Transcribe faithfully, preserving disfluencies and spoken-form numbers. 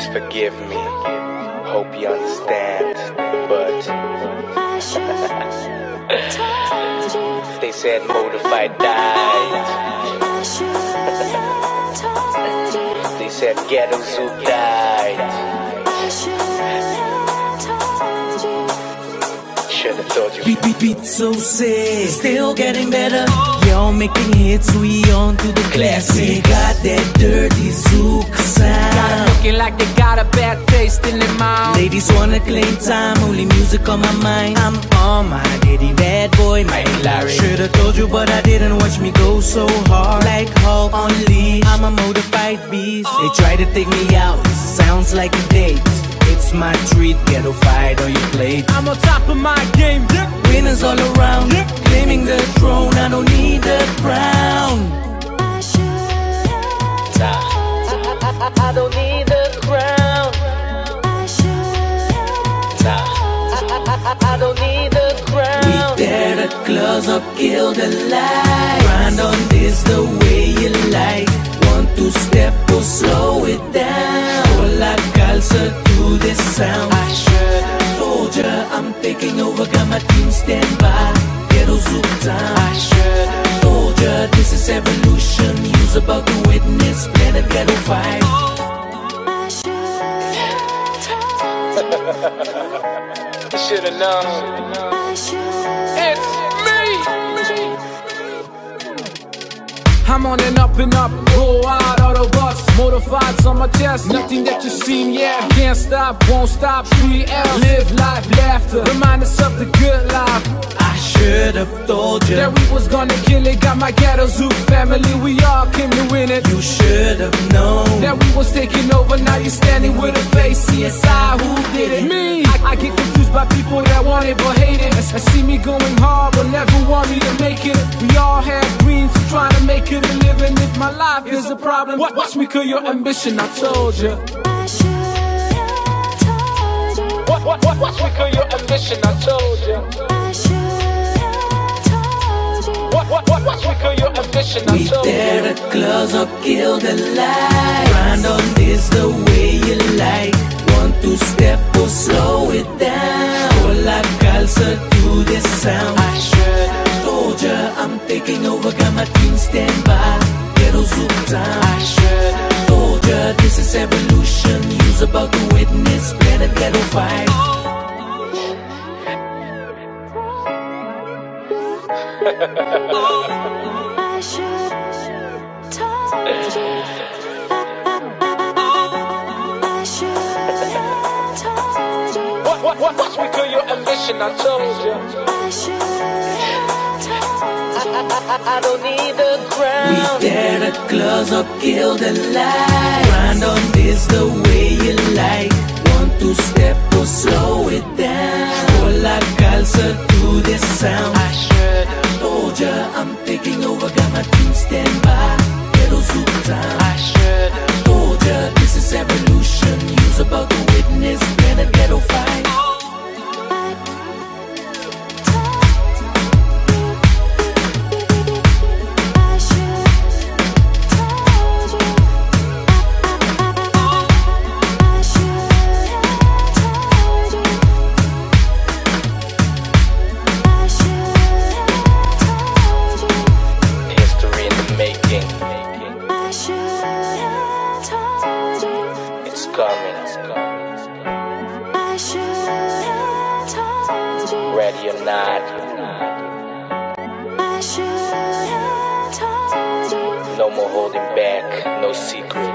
Please forgive me. Hope you understand. But they said Motafied died. They said Ghetto Zoo died. Should've told you. Beatz so sick, still getting better. Y'all making hits, we on to the classic. Got that dirty SOCA sound. Looking like they got a bad taste in their mouth. Ladies wanna claim time, only music on my mind. I'm on my daddy, bad boy, my Larry. Should've told you, but I didn't. Watch me go so hard, like Hulk on leash. I'm a Motafied beast. They try to take me out, sounds like a date. It's my treat, ghetto fight on your plate. I'm on top of my game, yeah. Winners all around, yeah. Claiming the throne, I don't need the crown. I should nah. I, I, I don't need the crown. I should nah. I, I, I don't need the crown. We tear the clothes up, kill the light. Grind on this the way you like. One, two step or slow it down. Pull la calza to this sound. I should told ya I'm taking over, got my team stand by. Ghetto Zouk time. I should told ya this is evolution. You's about to witness planet ghetto fight. I should Should've known. It's me. I'm on and up and up, roll out Autobots, Motafied on my chest, nothing that you've seen yet. Can't stop, won't stop, three L's. Live life, laughter, remind us of the good life. I should've told you that we was gonna kill it. Got my Ghetto Zouk family, we all came to win it. You should've known that we was taking over. Now you're standing with a face. C S I, who did it? Me. I, I get confused by people that want it but hate it. I see me going hard but never want me to make it. We all have dreams, trying to make it a living. If my life is a problem, watch, watch me kill your ambition. I told you. I should've told you. What, what, what, watch me kill your ambition. I told you. I should've told you. What, what, what, watch me kill your ambition. I we told you. We tear the clothes up, kill the light. Grind on this the way you like. One, two step or slow it down. Pull la calza to this sound. I should've told ya I'm taking over, got my team stand by. Ghetto Zouk time. I should've told ya this is evolution. You's about to witness planet ghetto fight. I should've told you. I should've told you. What, what, what, watch me kill your ambition. I told you. I should've told you. I, I, I don't need the crown. We tear the clothes up, kill the light. Grind on this the way you like. One, two step or slow it down. Pull la calza to this sound. I should've told ya I'm taking over, got my team stand by. Ghetto Zouk time. I should've told ya this is evolution. You's about to witness planet ghetto fight. Ready or not, I should've told you. no more holding back, no secret.